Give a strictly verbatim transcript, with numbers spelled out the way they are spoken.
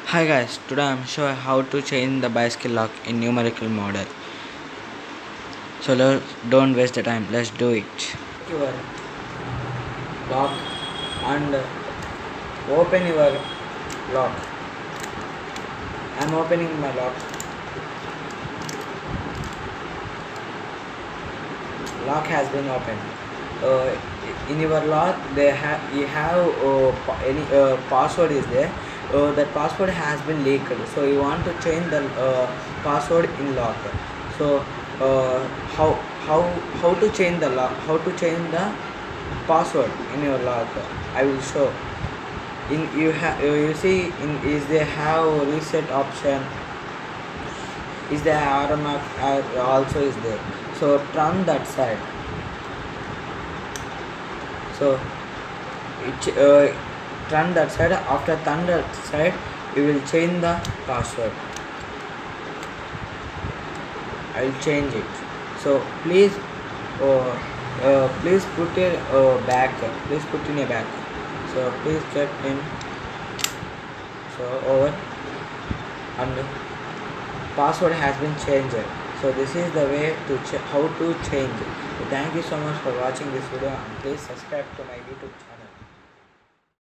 Hi guys, today I'm showing how to change the bicycle lock in numerical model. So let, don't waste the time, let's do it. Take your lock and open your lock. I'm opening my lock. Lock has been opened. Uh, in your lock, they have you have uh, pa- any uh, password is there. Uh, that password has been leaked, so you want to change the uh, password in lock. So uh, how how how to change the lock? How to change the password in your lock? I will show. In you have you see in is they have reset option. Is there automatic uh, also is there? So turn that side. So it uh, turn that side. After turn that side, you will change the password. I will change it. So please, uh, uh, please put it uh, back. Please put in a back. So please get in. So over and password has been changed. So this is the way to ch how to change. So thank you so much for watching this video and please subscribe to my YouTube channel.